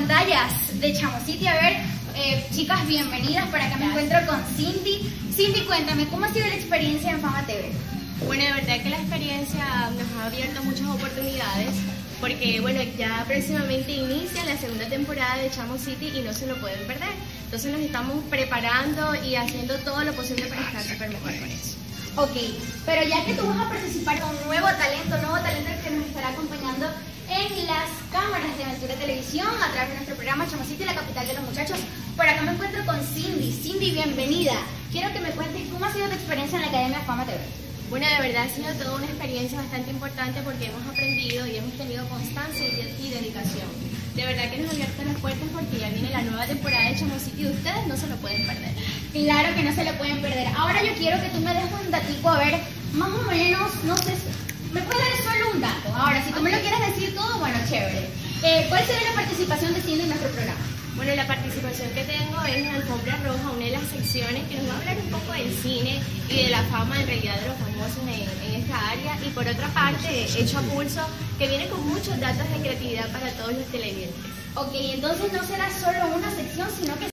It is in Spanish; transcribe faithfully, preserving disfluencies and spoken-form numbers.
pantallas de Chamo City. A ver, eh, chicas, bienvenidas. Por acá me encuentro con Cindy. Cindy, cuéntame, ¿cómo ha sido la experiencia en Fama T V? Bueno, de verdad que la experiencia nos ha abierto muchas oportunidades, porque bueno, ya próximamente inicia la segunda temporada de Chamo City y no se lo pueden perder. Entonces nos estamos preparando y haciendo todo lo posible para estar súper mejor con eso. Ok, pero ya que tú vas a participar con un nuevo talento, nuevo talento que nos estará acompañando en las cámaras de Aventura Televisión a través de nuestro programa Chamo City, la capital de los muchachos. Por acá me encuentro con Cindy. Cindy, bienvenida. Quiero que me cuentes cómo ha sido tu experiencia en la Academia Fama T V. Bueno, de verdad ha sido toda una experiencia bastante importante porque hemos aprendido y hemos tenido constancia y, y dedicación. De verdad que nos ha abierto las puertas porque ya viene la nueva temporada de Chamo City y ustedes no se lo pueden perder. Claro que no se lo pueden perder. Ahora yo quiero que tú me des un datico, a ver, más o menos, no sé, me puedes dar solo un dato. Ahora, si tú me lo quieres decir todo, bueno, chévere. Eh, ¿Cuál sería la participación de Cindy en nuestro programa? Bueno, la participación que tengo es en Alfombra Roja, una de las secciones que nos va a hablar un poco del cine y de la fama en realidad de los famosos en, en esta área. Y por otra parte, Hecho a Pulso, que viene con muchos datos de creatividad para todos los televidentes. Ok, entonces no será solo una sección, sino que